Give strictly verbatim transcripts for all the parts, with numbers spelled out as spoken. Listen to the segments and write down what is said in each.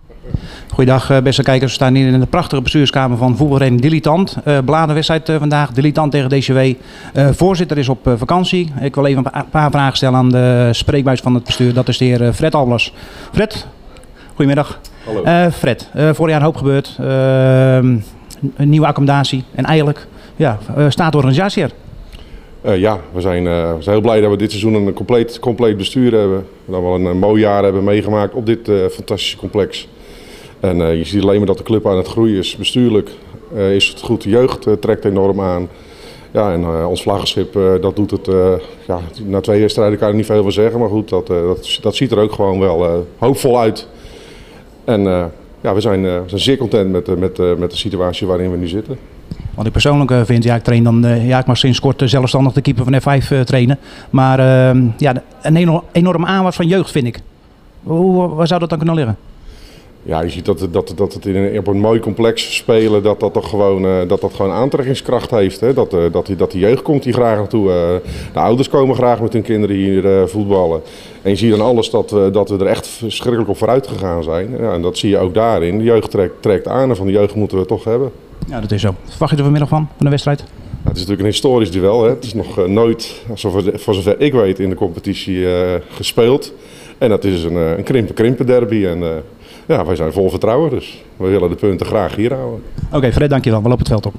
Goeiedag beste kijkers, we staan hier in de prachtige bestuurskamer van voetbalvereniging Dilettant. Uh, Bladenwedstrijd uh, vandaag, Dilettant tegen D C W. Uh, voorzitter is op uh, vakantie. Ik wil even een paar vragen stellen aan de spreekbuis van het bestuur. Dat is de heer uh, Fred Alblas. Fred, goedemiddag. Hallo. Uh, Fred, uh, vorig jaar een hoop gebeurd. Uh, een nieuwe accommodatie en eigenlijk ja, uh, staat de organisatie er. Uh, ja, we zijn, uh, we zijn heel blij dat we dit seizoen een compleet, compleet bestuur hebben. Dat we een, een mooi jaar hebben meegemaakt op dit uh, fantastische complex. En uh, je ziet alleen maar dat de club aan het groeien is. Bestuurlijk uh, is het goed, de jeugd uh, trekt enorm aan. Ja, en uh, ons vlaggenschip, uh, dat doet het, uh, ja, na twee wedstrijden kan ik niet veel van zeggen. Maar goed, dat, uh, dat, dat ziet er ook gewoon wel uh, hoopvol uit. En uh, ja, we zijn, uh, we zijn zeer content met, uh, met, uh, met de situatie waarin we nu zitten. Wat ik persoonlijk uh, vind, ja, ik train dan, uh, ja, ik mag sinds kort uh, zelfstandig de keeper van F vijf uh, trainen. Maar uh, ja, een enorm, enorme aanwas van jeugd vind ik. Hoe, waar zou dat dan kunnen liggen? Ja, je ziet dat, dat, dat het in een, op een mooi complex spelen, dat dat toch gewoon, uh, dat dat gewoon aantrekkingskracht heeft. Hè? Dat, uh, dat, die, dat die jeugd komt hier graag naartoe. Uh, de ouders komen graag met hun kinderen hier uh, voetballen. En je ziet dan alles dat, uh, dat we er echt verschrikkelijk op vooruit gegaan zijn. Ja, en dat zie je ook daarin. De jeugd trekt, trekt aan en van de jeugd moeten we het toch hebben. Ja, dat is zo. Wat verwacht je er vanmiddag van, van de wedstrijd? Nou, het is natuurlijk een historisch duel. Hè? Het is nog uh, nooit, voor zover ik weet, in de competitie uh, gespeeld. En dat is een, uh, een krimpen-krimpen derby. En, uh, Ja, wij zijn vol vertrouwen, dus we willen de punten graag hier houden. Oké, okay, Fred, dankjewel. We lopen het veld op.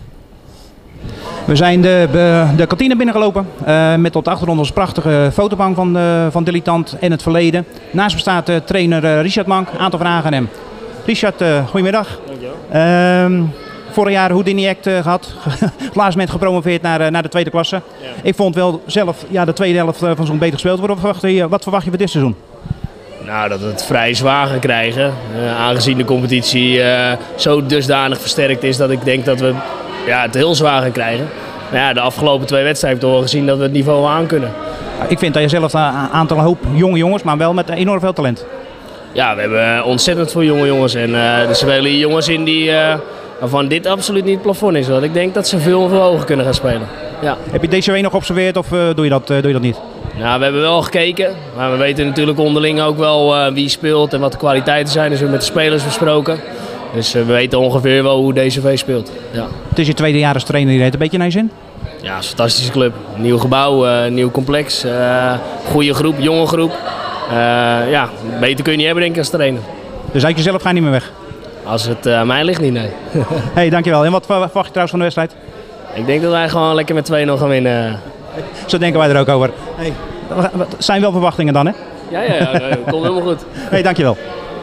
We zijn de, de kantine binnengelopen uh, met op de achtergrond onze prachtige fotobank van, uh, van Dilettant en het verleden. Naast me staat uh, trainer uh, Richard Mank. Een aantal vragen aan hem. Richard, uh, goedemiddag. Dankjewel. Uh, vorig jaar Houdini Act uh, gehad. Laatst moment gepromoveerd naar, uh, naar de tweede klasse. Ja. Ik vond wel zelf ja, de tweede helft uh, van zo'n beter gespeeld worden. Wat verwacht je, wat verwacht je voor dit seizoen? Nou, dat we het vrij zwaar gaan krijgen, uh, aangezien de competitie uh, zo dusdanig versterkt is dat ik denk dat we ja, het heel zwaar gaan krijgen. Maar ja, de afgelopen twee wedstrijden hebben we gezien dat we het niveau aan kunnen. Ik vind dat je zelf een aantal hoop jonge jongens, maar wel met enorm veel talent. Ja, we hebben ontzettend veel jonge jongens en uh, er spelen jongens in die, uh, waarvan dit absoluut niet het plafond is. Want ik denk dat ze veel, veel hoger kunnen gaan spelen. Ja. Heb je D C W nog geobserveerd of uh, doe, je dat, uh, doe je dat niet? Nou, we hebben wel gekeken, maar we weten natuurlijk onderling ook wel uh, wie speelt en wat de kwaliteiten zijn. Dus we hebben met de spelers besproken. Dus uh, we weten ongeveer wel hoe D C V speelt. Ja. Het is je tweede jaar als trainer, je rijdt een beetje naar je zin? Ja, het is een fantastische club. Nieuw gebouw, uh, nieuw complex, uh, goede groep, jonge groep. Uh, ja, beter kun je niet hebben denk ik als trainer. Dus uit jezelf ga je niet meer weg? Als het uh, aan mij ligt niet, nee. Hey, dankjewel. En wat verwacht je trouwens van de wedstrijd? Ik denk dat wij gewoon lekker met twee nul gaan winnen. Zo denken wij er ook over. Hey, zijn wel verwachtingen dan, hè? Ja, ja, ja, ja, komt helemaal goed. Hey, dankjewel.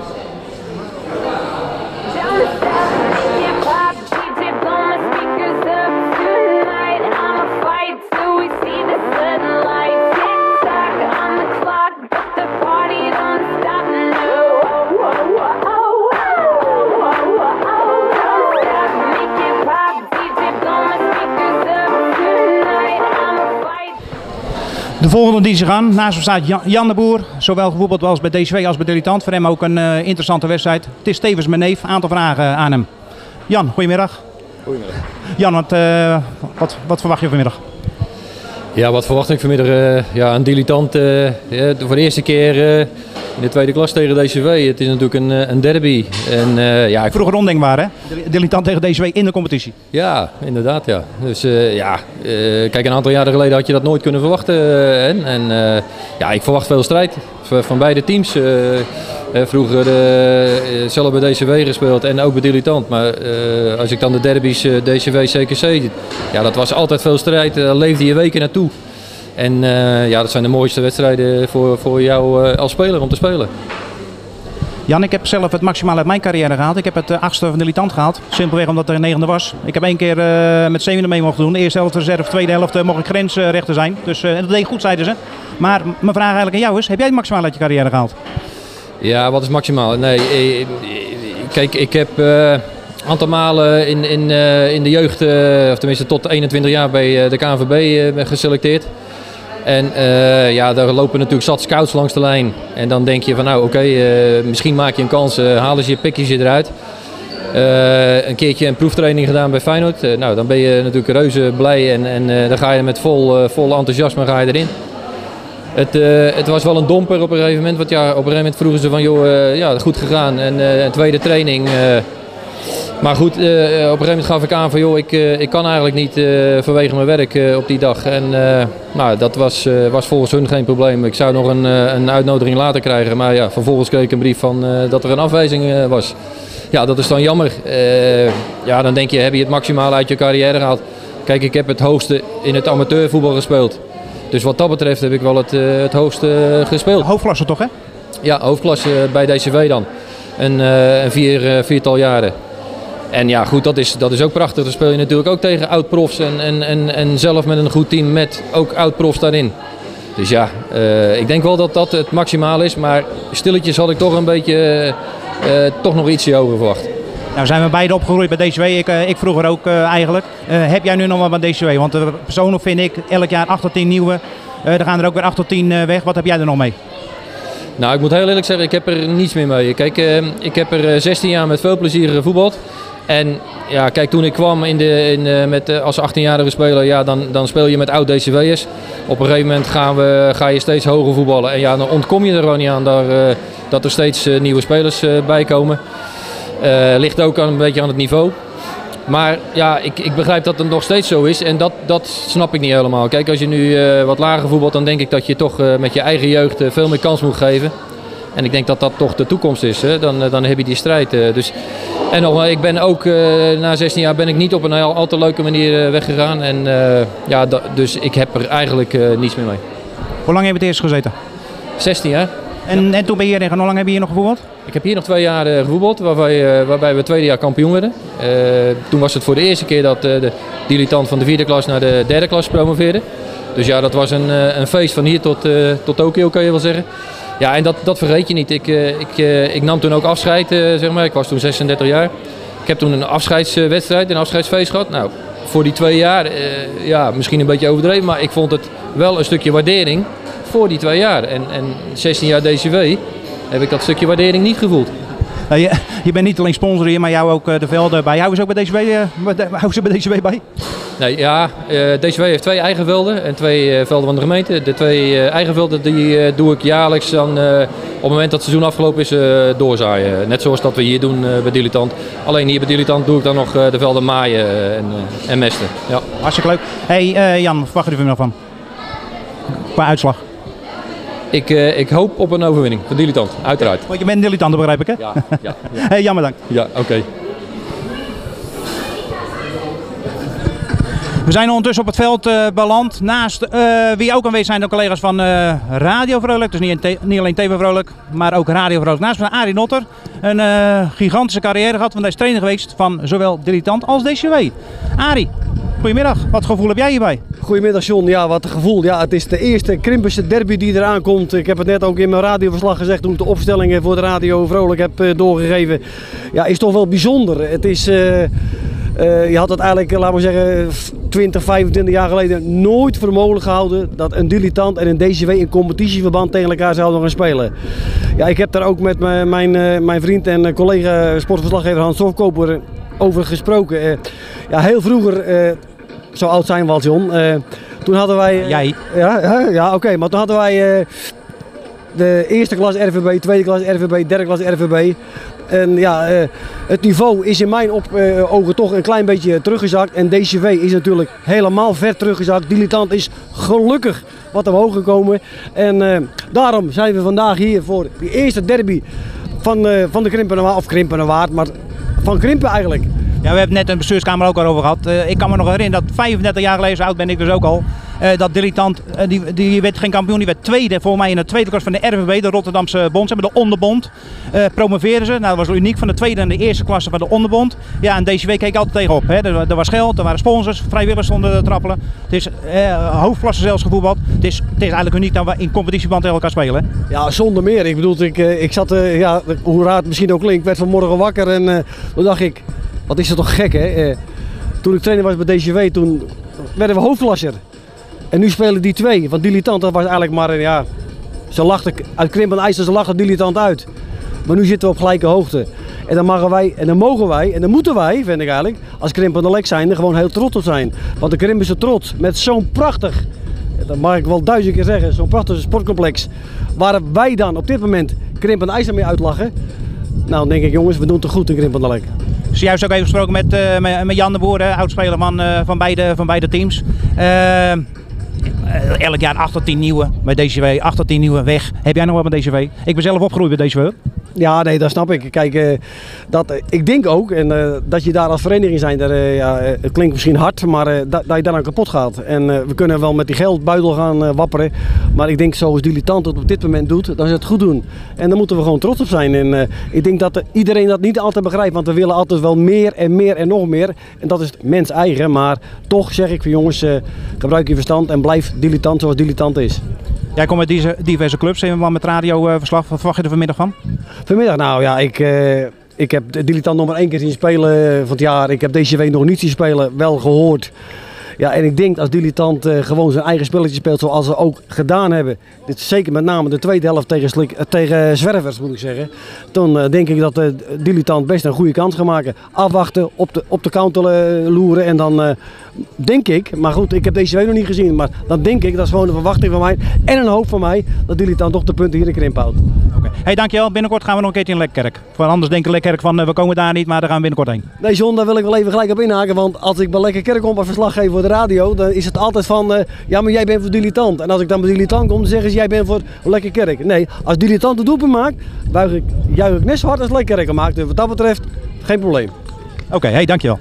De volgende die ze gaan, naast hem staat Jan, Jan de Boer, zowel gevoetbald als bij D C W als bij Dilettant. Voor hem ook een uh, interessante wedstrijd. Het is tevens mijn neef, een aantal vragen aan hem. Jan, goedemiddag. Goedemiddag. Jan, wat, uh, wat, wat verwacht je vanmiddag? Ja, wat verwacht ik vanmiddag? Uh, ja, een Dilettant uh, ja, voor de eerste keer uh, in de tweede klas tegen D C W. Het is natuurlijk een, een derby. En, uh, ja, ik... Vroeger ondenkbaar, hè? Dilettant tegen D C W in de competitie. Ja, inderdaad. Ja. Dus uh, ja, uh, kijk, een aantal jaren geleden had je dat nooit kunnen verwachten. Uh, en en uh, ja, ik verwacht veel strijd van beide teams. Uh, Uh, vroeger uh, zelf bij D C W gespeeld en ook bij Dilettant. Maar uh, als ik dan de derbies uh, D C W C K C, ja, dat was altijd veel strijd. Daar uh, leefde je weken naartoe. En uh, ja, dat zijn de mooiste wedstrijden voor, voor jou uh, als speler om te spelen. Jan, ik heb zelf het maximaal uit mijn carrière gehaald. Ik heb het uh, achtste van Dilettant gehaald. Simpelweg omdat er een negende was. Ik heb één keer uh, met zevende mee mogen doen. De eerste helft reserve, tweede helft uh, mocht ik grensrechter zijn. Dus uh, dat deed goed, zeiden ze. Maar mijn vraag eigenlijk aan jou is, heb jij het maximaal uit je carrière gehaald? Ja, wat is maximaal? Nee, kijk, ik heb een uh, aantal malen in, in, uh, in de jeugd, uh, of tenminste tot eenentwintig jaar bij uh, de K N V B uh, geselecteerd. En uh, ja, daar lopen natuurlijk zat scouts langs de lijn. En dan denk je van nou oké, okay, uh, misschien maak je een kans, uh, halen ze je pikjes eruit. Uh, een keertje een proeftraining gedaan bij Feyenoord. Uh, nou, dan ben je natuurlijk reuze blij en, en uh, dan ga je met vol, uh, vol enthousiasme ga je erin. Het, uh, het was wel een domper op een gegeven moment. Want ja, op een gegeven moment vroegen ze van, joh, uh, ja, goed gegaan. En uh, een tweede training. Uh, maar goed, uh, op een gegeven moment gaf ik aan van, joh, ik, uh, ik kan eigenlijk niet uh, vanwege mijn werk uh, op die dag. En uh, nou, dat was, uh, was volgens hun geen probleem. Ik zou nog een, uh, een uitnodiging later krijgen. Maar ja, vervolgens kreeg ik een brief van uh, dat er een afwijzing uh, was. Ja, dat is dan jammer. Uh, ja, dan denk je, heb je het maximale uit je carrière gehaald. Kijk, ik heb het hoogste in het amateurvoetbal gespeeld. Dus wat dat betreft heb ik wel het, uh, het hoogste uh, gespeeld. Hoofdklasse toch, hè? Ja, hoofdklasse bij D C V dan. Een, uh, een vier, uh, viertal jaren. En ja, goed, dat is, dat is ook prachtig. Dan speel je natuurlijk ook tegen oud-profs en, en, en, en zelf met een goed team met ook oud-profs daarin. Dus ja, uh, ik denk wel dat dat het maximaal is. Maar stilletjes had ik toch een beetje, uh, uh, toch nog ietsje hoger verwacht. Nou zijn we beide opgegroeid bij D C W, ik, uh, ik vroeger ook uh, eigenlijk. Uh, heb jij nu nog wat bij D C W? Want uh, persoonlijk vind ik elk jaar acht tot tien nieuwe. Uh, er gaan er ook weer acht tot tien uh, weg. Wat heb jij er nog mee? Nou, ik moet heel eerlijk zeggen, ik heb er niets meer mee. Kijk, uh, ik heb er zestien jaar met veel plezier gevoetbald. En ja, kijk, toen ik kwam in de, in, uh, met, uh, als achttienjarige speler, ja, dan, dan speel je met oud D C W'ers. Op een gegeven moment gaan we, ga je steeds hoger voetballen. En ja, dan ontkom je er gewoon niet aan daar, uh, dat er steeds uh, nieuwe spelers uh, bij komen. Uh, ligt ook aan, een beetje aan het niveau. Maar ja, ik, ik begrijp dat het nog steeds zo is en dat, dat snap ik niet helemaal. Kijk, als je nu uh, wat lager voetbalt, dan denk ik dat je toch uh, met je eigen jeugd uh, veel meer kans moet geven. En ik denk dat dat toch de toekomst is. Hè? Dan, uh, dan heb je die strijd. Uh, dus. En nog, ik ben ook uh, na zestien jaar ben ik niet op een heel, al te leuke manier uh, weggegaan. En, uh, ja, da, dus ik heb er eigenlijk uh, niets meer mee. Hoe lang heb je het eerst gezeten? zestien jaar. En, en toen ben je hierheen gaan, hoe lang heb je hier nog gevoetbald? Ik heb hier nog twee jaar uh, gevoetbald, waarbij, uh, waarbij we tweede jaar kampioen werden. Uh, toen was het voor de eerste keer dat uh, de dilettant van de vierde klas naar de derde klas promoveerde. Dus ja, dat was een, uh, een feest van hier tot, uh, tot Tokio, kan je wel zeggen. Ja, en dat, dat vergeet je niet. Ik, uh, ik, uh, ik nam toen ook afscheid, uh, zeg maar. Ik was toen zesendertig jaar. Ik heb toen een afscheidswedstrijd, een afscheidsfeest gehad. Nou, voor die twee jaar, uh, ja, misschien een beetje overdreven, maar ik vond het wel een stukje waardering voor die twee jaar. En, en zestien jaar D C W heb ik dat stukje waardering niet gevoeld. Nou, je, je bent niet alleen sponsor hier, maar jou ook uh, de velden bij. Houden ze ook bij D C W, uh, houden ze bij D C W bij? Nee, ja, uh, D C W heeft twee eigen velden en twee uh, velden van de gemeente. De twee uh, eigen velden die uh, doe ik jaarlijks dan, uh, op het moment dat het seizoen afgelopen is, uh, doorzaaien. Net zoals dat we hier doen uh, bij Dilettant. Alleen hier bij Dilettant doe ik dan nog uh, de velden maaien uh, en, uh, en mesten. Ja. Hartstikke leuk. Hey uh, Jan, wat verwacht je er nog van? Qua uitslag? Ik, uh, ik hoop op een overwinning van Dilettant, uiteraard. Want je bent Dilettant, begrijp ik, hè? Ja, ja, ja. Hey, Jan, bedankt. Ja, oké. Okay. We zijn ondertussen op het veld uh, beland. Naast uh, wie ook aanwezig zijn de collega's van uh, Radio Vrolijk. Dus niet, niet alleen T V Vrolijk, maar ook Radio Vrolijk. Naast me Arie Notter. Een uh, gigantische carrière gehad, want hij is trainer geweest van zowel Dilettant als D C W. Arie, goedemiddag. Wat gevoel heb jij hierbij? Goedemiddag John, ja wat een gevoel. Ja, het is de eerste Krimpense derby die eraan komt. Ik heb het net ook in mijn radioverslag gezegd toen ik de opstellingen voor de Radio Vrolijk heb uh, doorgegeven. Ja, is toch wel bijzonder. Het is... Uh, Uh, je had het eigenlijk, laten we zeggen, twintig, vijfentwintig jaar geleden nooit voor mogelijk gehouden dat een dilettant en een D C W in competitieverband tegen elkaar zouden gaan spelen. Ja, ik heb daar ook met mijn, mijn, mijn vriend en collega sportverslaggever Hans Hofkoper over gesproken. Uh, ja, heel vroeger, uh, zo oud zijn we al John, uh, toen hadden wij... Uh, Jij? Ja, ja, ja oké, okay, maar toen hadden wij uh, de eerste klas R V B, tweede klas R V B, derde klas R V B. En ja, uh, het niveau is in mijn op, uh, ogen toch een klein beetje teruggezakt. En D C W is natuurlijk helemaal ver teruggezakt. Dilettant is gelukkig wat omhoog gekomen. En uh, daarom zijn we vandaag hier voor de eerste derby van, uh, van de Krimpenerwaard. Of Krimpenerwaard, maar van Krimpen eigenlijk. Ja, we hebben net een bestuurskamer ook al over gehad. Uh, ik kan me nog herinneren dat vijfendertig jaar geleden, zo oud ben ik dus ook al. Uh, dat Dilettant, uh, die, die werd geen kampioen, die werd tweede voor mij in de tweede klas van de R V B, de Rotterdamse Bond. Ze hebben de onderbond, uh, promoveerden ze. Nou, dat was uniek van de tweede en de eerste klasse van de onderbond. Ja, en D C W keek altijd tegenop. Hè. Er, er was geld, er waren sponsors, vrijwilligers stonden te trappelen. Het is uh, hoofdklasse zelfs gevoetbald. Het is, het is eigenlijk uniek dat we in competitieband tegen elkaar spelen. Hè. Ja, zonder meer. Ik bedoel, ik, uh, ik zat, uh, ja, hoe raar het misschien ook klinkt, ik werd vanmorgen wakker en uh, toen dacht ik, wat is dat toch gek hè. Uh, toen ik trainer was bij D C W, toen werden we hoofdklasser. En nu spelen die twee, want Dilettant dat was eigenlijk maar, ja, ze lachten uit Krimpen en IJsser, ze lachten Dilettant uit. Maar nu zitten we op gelijke hoogte. En dan mogen wij, en dan mogen wij, en dan moeten wij, vind ik eigenlijk, als Krimpen en Lek zijn, er gewoon heel trots op zijn. Want de Krimpense trots, met zo'n prachtig dat mag ik wel duizend keer zeggen, zo'n prachtig sportcomplex. Waar wij dan op dit moment Krimp en IJsselmeer uitlachen. Nou, dan denk ik jongens, we doen het toch goed in Krimp en Lek. Zojuist ook even gesproken met, uh, met, met Jan de Boer, oudspeler van, uh, van, beide, van beide teams. Uh, elk jaar acht tot tien nieuwe bij D C W, acht tot tien nieuwe weg. Heb jij nog wat met D C W? Ik ben zelf opgegroeid bij D C W. Ja, nee, dat snap ik. Kijk, uh, dat, uh, ik denk ook en, uh, dat je daar als vereniging zijn, dat, uh, ja, uh, het klinkt misschien hard, maar uh, dat, dat je daaraan kapot gaat. En uh, we kunnen wel met die geldbuidel gaan uh, wapperen, maar ik denk zoals Dilettant het op dit moment doet, dan is het goed doen. En daar moeten we gewoon trots op zijn. En uh, ik denk dat uh, iedereen dat niet altijd begrijpt, want we willen altijd wel meer en meer en nog meer. En dat is mens eigen, maar toch zeg ik van jongens, uh, gebruik je verstand en blijf Dilettant zoals Dilettant is. Jij komt uit deze diverse clubs, helemaal met radioverslag. Wat verwacht je er vanmiddag van? Vanmiddag, nou ja, ik, uh, ik heb Dilettant nog maar één keer zien spelen van het jaar. Ik heb D C W nog niet zien spelen, wel gehoord. Ja, en ik denk als Dilettant uh, gewoon zijn eigen spelletje speelt zoals ze ook gedaan hebben. Dit is zeker met name de tweede helft tegen, slik, uh, tegen Zwervers moet ik zeggen. Dan uh, denk ik dat uh, Dilettant best een goede kans gaat maken. Afwachten, op de, op de counter uh, loeren en dan uh, denk ik, maar goed ik heb D C W nog niet gezien. Maar dan denk ik, dat is gewoon een verwachting van mij en een hoop van mij dat Dilettant toch de punten hier in Krimp houdt. Oké, hey, dankjewel. Binnenkort gaan we nog een keertje in Lekkerk. Want anders denken Lekkerk van uh, we komen daar niet, maar daar gaan we binnenkort heen. Nee John, daar wil ik wel even gelijk op inhaken, want als ik bij Lekkerkerk kom als verslaggever voor de radio, dan is het altijd van, uh, ja maar jij bent voor Dilettant. En als ik dan bij Dilettant kom, dan zeggen ze jij bent voor Lekkerkerk. Nee, als Dilettant de doelpunt maakt, buig ik, juich ik net zo hard als Lekkerkerk maakt. Dus wat dat betreft, geen probleem. Oké, okay, hey, dankjewel.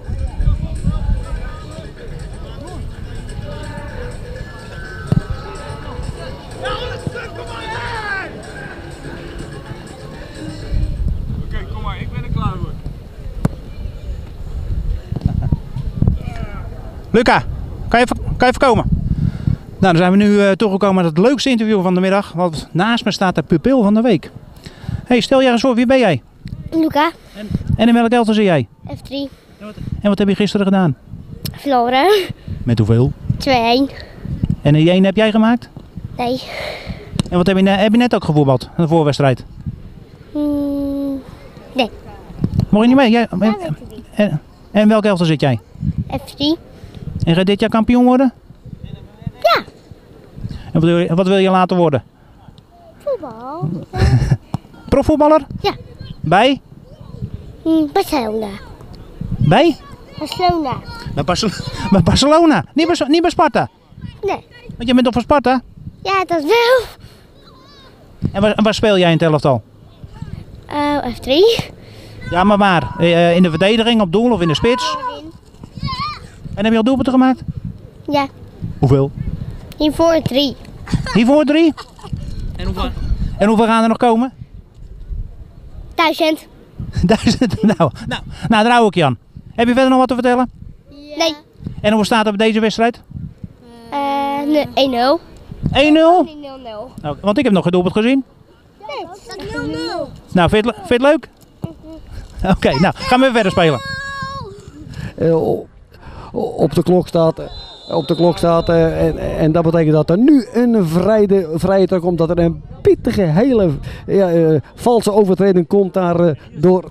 Luca, kan je, even, kan je even komen? Nou, dan zijn we nu uh, toegekomen met het leukste interview van de middag. Want naast me staat de pupil van de week. Hey, stel jij eens voor, wie ben jij? Luca. En, en in welk elftal zit jij? F drie. En wat, en wat heb je gisteren gedaan? Verloren. Met hoeveel? twee-een. En die één heb jij gemaakt? Nee. En wat heb je, heb je net ook gevoetbald in de voorwedstrijd? Mm, nee. Mocht je niet mee? Jij, Ja, en, en, en welk elftal zit jij? F drie. En ga je dit jaar kampioen worden? Ja. En wat wil je, wat wil je later worden? Voetbal. Profvoetballer? Ja. Bij? Mm, Barcelona. Bij? Barcelona. Bij, Barcel bij Barcelona? Niet bij, niet bij Sparta? Nee. Want je bent toch van Sparta? Ja, dat wel. En waar, en waar speel jij in het elftal? Uh, F drie. Ja, maar waar? Uh, in de verdediging, op doel of in de spits? En heb je al doelpunten gemaakt? Ja. Hoeveel? Hiervoor drie. Hiervoor drie? En hoeveel? En hoeveel gaan er nog komen? Duizend. Duizend? Nou, nou, nou, daar hou ik je aan. Heb je verder nog wat te vertellen? Nee. En hoe staat het op deze wedstrijd? Uh, één nul. één nul? Nee, nul nul. Nou, want ik heb nog geen doelpunt gezien. Nee, dat is nul nul. Nou, vind je het, vind je het leuk? Oké, okay, nou, gaan we weer verder spelen. Uh, op de klok staat, op de klok staat uh, en, en dat betekent dat er nu een vrije, vrije trap komt, dat er een pittige, hele ja, uh, valse overtreding komt daar uh, door.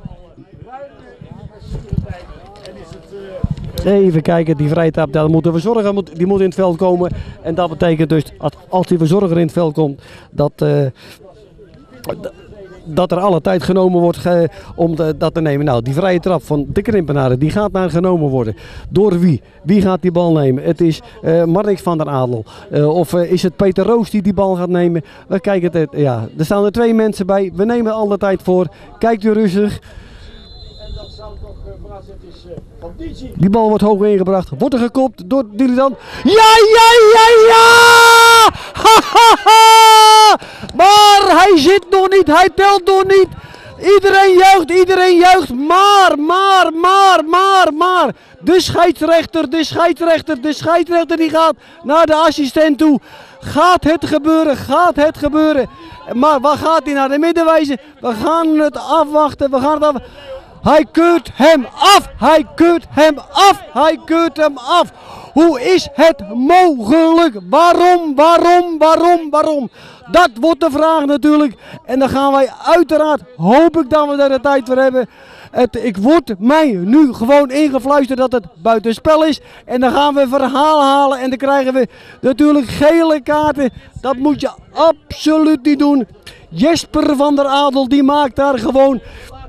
Even kijken, die vrije trap, daar moeten we zorgen, die moet in het veld komen. En dat betekent dus, als die verzorger in het veld komt, dat... Uh, dat er alle tijd genomen wordt ge, om de, dat te nemen. Nou, die vrije trap van de Krimpenaren, die gaat naar genomen worden. Door wie? Wie gaat die bal nemen? Het is uh, Marnix van der Adel. Uh, of uh, is het Peter Roos die die bal gaat nemen? We kijken het, ja, er staan er twee mensen bij. We nemen alle tijd voor. Kijkt u rustig. Die bal wordt hoog ingebracht. Wordt er gekopt door Dilettant. Ja, ja, ja, ja! Ha, ha, ha! Maar hij zit nog niet. Hij telt nog niet. Iedereen juicht, iedereen juicht. Maar, maar, maar, maar, maar. De scheidsrechter, de scheidsrechter, de scheidsrechter die gaat naar de assistent toe. Gaat het gebeuren, gaat het gebeuren. Maar waar gaat hij naar de midden wijzen? We gaan het afwachten, we gaan het afwachten. Hij keurt hem af, hij keurt hem af, hij keurt hem af. Hoe is het mogelijk? Waarom, waarom, waarom, waarom? Dat wordt de vraag natuurlijk. En dan gaan wij uiteraard, hoop ik dat we daar de tijd voor hebben. Het, ik word mij nu gewoon ingefluisterd dat het buitenspel is. En dan gaan we verhaal halen en dan krijgen we natuurlijk gele kaarten. Dat moet je absoluut niet doen. Jesper van der Adel die maakt daar gewoon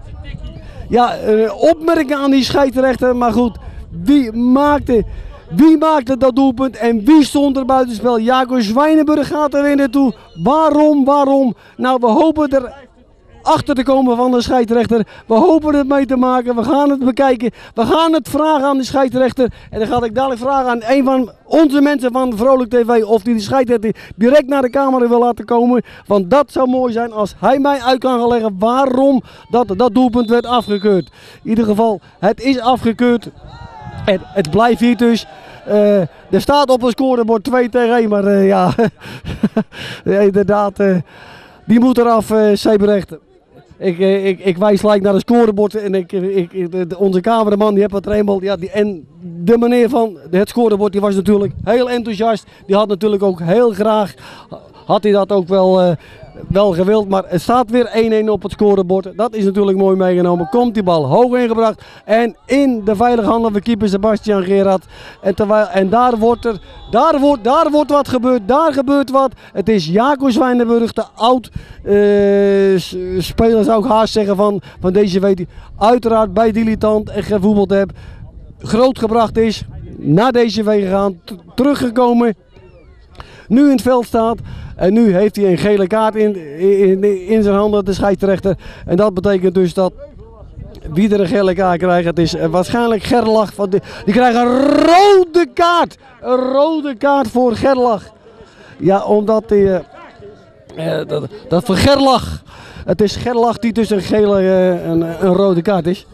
ja, uh, opmerkingen aan die scheidsrechter. Maar goed, wie maakte, wie maakte dat doelpunt en wie stond er buitenspel? Jaco Zwijnenburg gaat er weer naartoe. Waarom, waarom? Nou, we hopen er achter te komen van de scheidsrechter. We hopen het mee te maken. We gaan het bekijken. We gaan het vragen aan de scheidsrechter. En dan ga ik dadelijk vragen aan een van onze mensen van Vrolijk T V of die de scheidsrechter direct naar de camera wil laten komen. Want dat zou mooi zijn als hij mij uit kan gaan leggen waarom dat, dat doelpunt werd afgekeurd. In ieder geval, het is afgekeurd. En het blijft hier dus. Uh, er staat op het scorebord twee tegen één. Maar uh, ja, inderdaad, uh, die moet eraf, uh, Sebrecht. Ik, ik, ik wijs gelijk naar het scorebord en ik, ik, ik, onze cameraman die heeft wat er eenmaal, ja, die, en de meneer van het scorebord die was natuurlijk heel enthousiast. Die had natuurlijk ook heel graag, had hij dat ook wel, uh, wel gewild. Maar het staat weer één-één op het scorebord. Dat is natuurlijk mooi meegenomen. Komt die bal hoog ingebracht en in de veilige handen van keeper Sebastian Gerard. En, terwijl, en daar wordt er, daar wordt, daar wordt wat gebeurd, daar gebeurt wat. Het is Jaco Zwijnenburg, de oud uh, speler zou ik haast zeggen van, van deze week. Die uiteraard bij Dilettant en gevoetbald heb. Grootgebracht is, naar deze week gegaan, teruggekomen. Nu in het veld staat en nu heeft hij een gele kaart in, in, in zijn handen, de scheidsrechter. En dat betekent dus dat wie er een gele kaart krijgt, het is waarschijnlijk Gerlach. Van die, die krijgt een rode kaart. Een rode kaart voor Gerlach. Ja, omdat hij, uh, uh, dat, dat voor Gerlach, het is Gerlach die dus een gele, uh, een, een rode kaart is.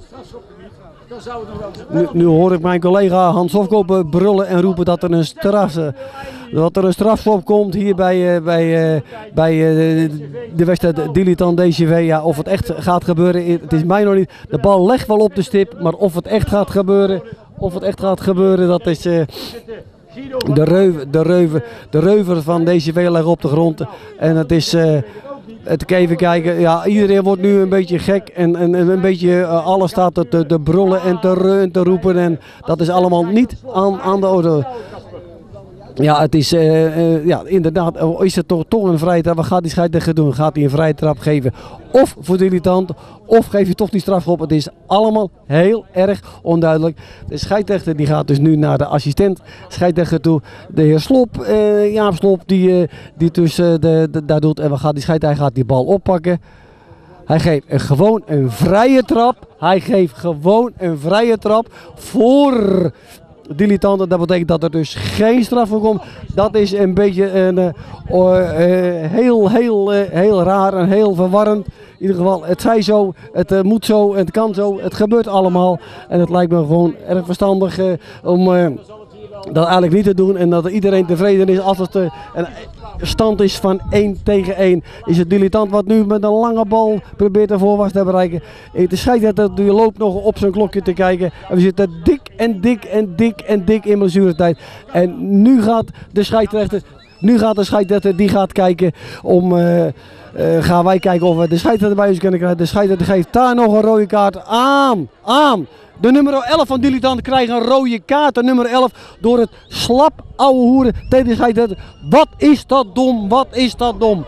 Nu, nu hoor ik mijn collega Hans Hofkoop brullen en roepen dat er een straf, dat er een strafschop komt hier bij, bij, bij de wedstrijd Dilettant D C V. Ja, of het echt gaat gebeuren, het is mij nog niet. De bal legt wel op de stip, maar of het echt gaat gebeuren, of het echt gaat gebeuren, dat is uh, de reuver, de reuver, de reuver van D C V legt op de grond. En het is uh, het even kijken, ja, iedereen wordt nu een beetje gek en, en, en een beetje, uh, alles staat te, te, te brullen en te, en te roepen en dat is allemaal niet aan, aan de orde. Ja, het is uh, uh, ja, inderdaad, is het toch, toch een vrije trap. Wat gaat die scheidsrechter doen? Gaat hij een vrije trap geven? Of voor Dilettant, of geeft hij toch die strafschop? Het is allemaal heel erg onduidelijk. De scheidsrechter die gaat dus nu naar de assistent scheidsrechter toe. De heer Slop, uh, Jaap Slop, die, uh, die tussen de, de, daar doet. En wat gaat die scheidsrechter? Hij gaat die bal oppakken. Hij geeft een, gewoon een vrije trap. Hij geeft gewoon een vrije trap voor Dilettant. Dat betekent dat er dus geen straf voor komt. Dat is een beetje een, uh, uh, heel, heel, uh, heel raar en heel verwarrend. In ieder geval, het zij zo, het uh, moet zo, het kan zo, het gebeurt allemaal. En het lijkt me gewoon erg verstandig uh, om uh, dat eigenlijk niet te doen. En dat iedereen tevreden is als het uh, een stand is van één tegen één. Is het Dilettant wat nu met een lange bal probeert ervoor was te bereiken. De scheidsrechter die loopt nog op zijn klokje te kijken. En we zitten dik en dik en dik en dik in blessuretijd. En nu gaat de scheidsrechter, nu gaat de scheidsrechter die gaat kijken om... Uh, Uh, gaan wij kijken of we de scheidsrechter bij ons kunnen krijgen. De scheidsrechter geeft daar nog een rode kaart aan. Aan. De nummer elf van Dilettant krijgt een rode kaart. De nummer elf door het slap ouwe hoeren tegen de scheidsrechter. Wat is dat dom? Wat is dat dom?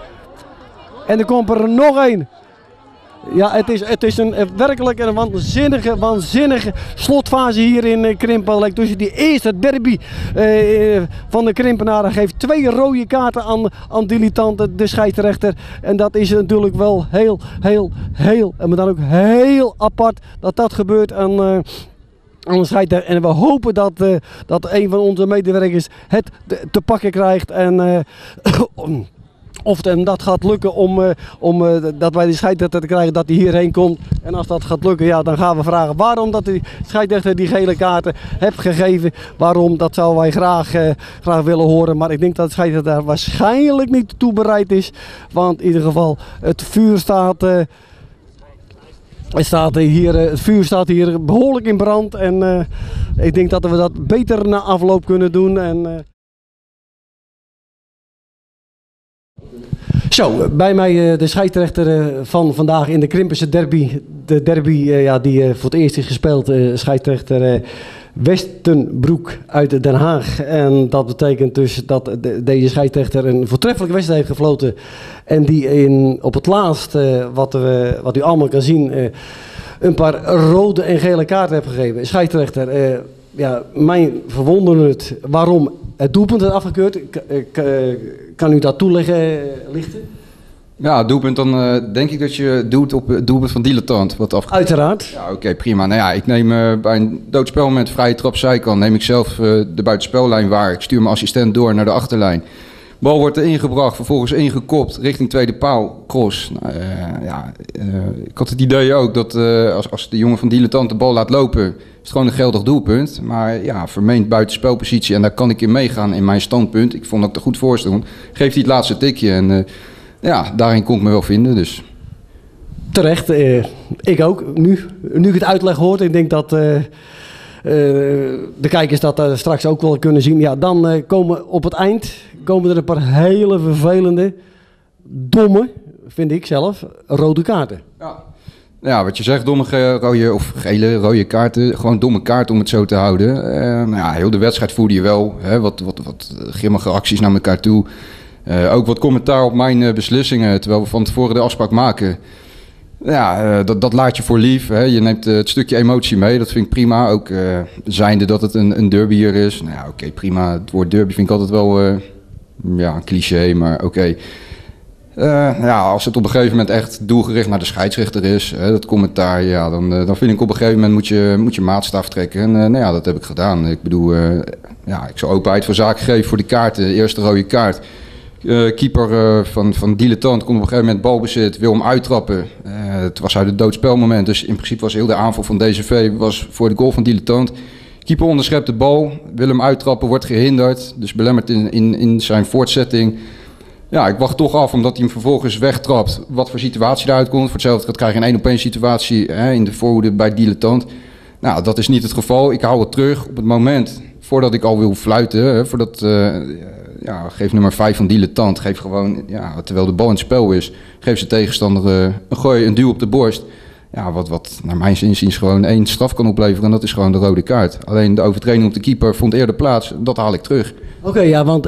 En er komt er nog één. Ja, het is, het is een, werkelijk een waanzinnige, waanzinnige slotfase hier in uh, Krimpelbeek. Tussen die eerste derby uh, van de Krimpenaren geeft twee rode kaarten aan, aan Dilettant, de scheidsrechter. En dat is natuurlijk wel heel, heel, heel, maar dan ook heel apart dat dat gebeurt aan... Uh, En we hopen dat, uh, dat een van onze medewerkers het te pakken krijgt. En uh, of het, dat gaat lukken om, uh, om uh, dat wij de scheidsrechter te krijgen dat hij hierheen komt. En als dat gaat lukken, ja, dan gaan we vragen waarom dat de scheidsrechter die gele kaarten heeft gegeven. Waarom, dat zouden wij graag, uh, graag willen horen. Maar ik denk dat de scheidsrechter daar waarschijnlijk niet toe bereid is. Want in ieder geval, het vuur staat... Uh, Het, staat hier, het vuur staat hier behoorlijk in brand en uh, ik denk dat we dat beter na afloop kunnen doen. En, uh... Zo, bij mij uh, de scheidsrechter uh, van vandaag in de Krimpense derby. De derby uh, ja, die uh, voor het eerst is gespeeld. Uh, scheidsrechter uh, Westenbroek uit Den Haag. En dat betekent dus dat de, deze scheidsrechter een voortreffelijke wedstrijd heeft gefloten. En die in, op het laatst, uh, wat, we, wat u allemaal kan zien, uh, een paar rode en gele kaarten heeft gegeven. Scheidsrechter, uh, ja, mij verwonderde het waarom het doelpunt is afgekeurd. K k kan u dat toelichten? Lichten? Ja, doelpunt, dan uh, denk ik dat je doet op het doelpunt van dilettant. Wat afge... Uiteraard. Ja, oké, okay, prima. Nou ja, ik neem uh, bij een doodspel met vrije trap zijkant, neem ik zelf uh, de buitenspellijn waar. Ik stuur mijn assistent door naar de achterlijn. Bal wordt er ingebracht, vervolgens ingekopt richting tweede paal, cross. Nou, uh, ja, uh, ik had het idee ook dat uh, als, als de jongen van dilettant de bal laat lopen, is het gewoon een geldig doelpunt. Maar ja, vermeend buitenspelpositie en daar kan ik in meegaan in mijn standpunt. Ik vond dat ik er goed voor stond. Geeft hij het laatste tikje en uh, ja, daarin kon ik me wel vinden. Dus. Terecht, uh, ik ook. Nu, nu ik het uitleg hoort, ik denk dat uh, uh, de kijkers dat uh, straks ook wel kunnen zien. Ja, dan uh, komen op het eind komen er een paar hele vervelende, domme, vind ik zelf, rode kaarten. Ja. Ja, wat je zegt, domme rode of gele rode kaarten, gewoon domme kaarten om het zo te houden. Uh, nou ja, heel de wedstrijd voerde je wel, hè, wat, wat, wat grimmige acties naar elkaar toe. Uh, ook wat commentaar op mijn uh, beslissingen, terwijl we van tevoren de afspraak maken. Ja, uh, dat, dat laat je voor lief. Hè. Je neemt uh, het stukje emotie mee, dat vind ik prima. Ook uh, zijnde dat het een, een derbyer is. Nou ja, oké, okay, prima. Het woord derby vind ik altijd wel uh, ja, een cliché, maar oké. Okay. Uh, ja, als het op een gegeven moment echt doelgericht naar de scheidsrechter is, hè, dat commentaar, ja, dan, uh, dan vind ik op een gegeven moment moet je, moet je maatstaf trekken. En uh, nou ja, dat heb ik gedaan. Ik bedoel, uh, ja, ik zal openheid voor zaken geven voor die kaarten. De eerste rode kaart. Uh, keeper uh, van, van dilettant kon op een gegeven moment balbezit, wil hem uittrappen. Uh, het was uit het doodspelmoment, dus in principe was heel de aanval van D C V was voor de goal van dilettant. Keeper onderschept de bal, wil hem uittrappen, wordt gehinderd, dus belemmerd in, in, in zijn voortzetting. Ja, ik wacht toch af, omdat hij hem vervolgens wegtrapt, wat voor situatie eruit komt. Voor hetzelfde gaat krijg je een één op één situatie hè, in de voorhoede bij dilettant. Nou, dat is niet het geval. Ik hou het terug op het moment, voordat ik al wil fluiten, hè, voordat... Uh, Ja, geef nummer vijf van dilettant. Geef gewoon, ja, terwijl de bal in het spel is, geef zijn tegenstander uh, een gooi, een duw op de borst. Ja, wat, wat naar mijn inziens gewoon één straf kan opleveren en dat is gewoon de rode kaart. Alleen de overtreding op de keeper vond eerder plaats. Dat haal ik terug. Oké, okay, ja, want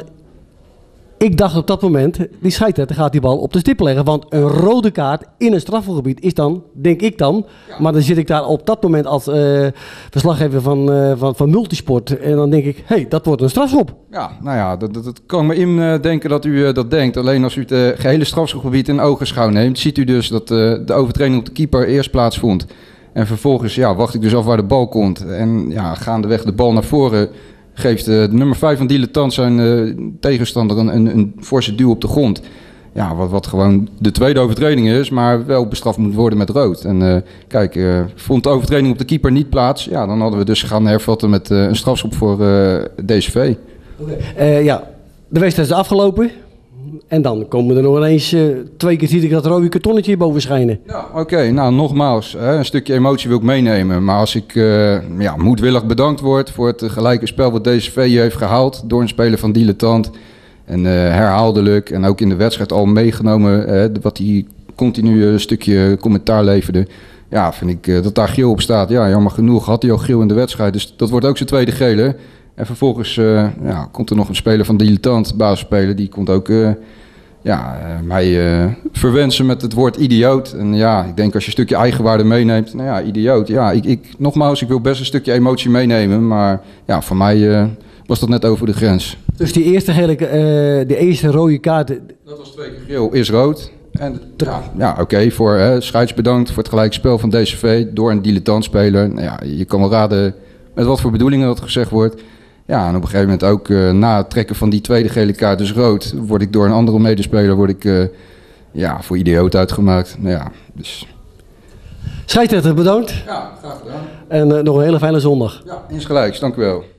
ik dacht op dat moment, die scheidsrechter gaat die bal op de stip leggen. Want een rode kaart in een strafgebied is dan, denk ik dan, ja. Maar dan zit ik daar op dat moment als uh, verslaggever van, uh, van, van Multisport. En dan denk ik, hé, hey, dat wordt een strafschop. Ja, nou ja, dat, dat, dat kan me indenken dat u uh, dat denkt. Alleen als u het uh, gehele strafschopgebied in ogenschouw neemt, ziet u dus dat uh, de overtreding op de keeper eerst plaatsvond. En vervolgens ja, wacht ik dus af waar de bal komt. En ja, gaandeweg de bal naar voren geeft uh, de nummer vijf van dilettant zijn uh, tegenstander een, een, een forse duw op de grond. Ja, wat, wat gewoon de tweede overtreding is, maar wel bestraft moet worden met rood. En uh, kijk, uh, vond de overtreding op de keeper niet plaats, ja, dan hadden we dus gaan hervatten met uh, een strafschop voor uh, D C V. Okay. Uh, ja, de wedstrijd is afgelopen. En dan komen er nog ineens, uh, twee keer zie ik dat rode kartonnetje hierboven schijnen. Ja, oké, okay, nou nogmaals, hè, een stukje emotie wil ik meenemen. Maar als ik uh, ja, moedwillig bedankt word voor het uh, gelijke spel wat D C V heeft gehaald door een speler van dilettant. En uh, herhaaldelijk en ook in de wedstrijd al meegenomen, uh, wat hij continu een stukje commentaar leverde. Ja, vind ik uh, dat daar geel op staat. Ja, jammer genoeg had hij al geel in de wedstrijd, dus dat wordt ook zijn tweede gele. En vervolgens uh, ja, komt er nog een speler van dilettant, basisspeler, die komt ook uh, ja, uh, mij uh, verwensen met het woord idioot. En ja, ik denk als je een stukje eigenwaarde meeneemt, nou ja, idioot. Ja, ik, ik, nogmaals, ik wil best een stukje emotie meenemen, maar ja, voor mij uh, was dat net over de grens. Dus die eerste, gele, uh, de eerste rode kaart... Dat was twee keer geel, is rood. En ja, ja oké, okay, voor hè, scheids bedankt voor het gelijkspel van D C V door een dilettantspeler. Nou ja, je kan wel raden met wat voor bedoelingen dat gezegd wordt. Ja, en op een gegeven moment ook uh, na het trekken van die tweede gele kaart, dus rood, word ik door een andere medespeler word ik, uh, ja, voor idioot uitgemaakt. Nou ja, dus... Scheidsrechter, bedankt. Ja, graag gedaan. En uh, nog een hele fijne zondag. Ja, insgelijks, dank u wel.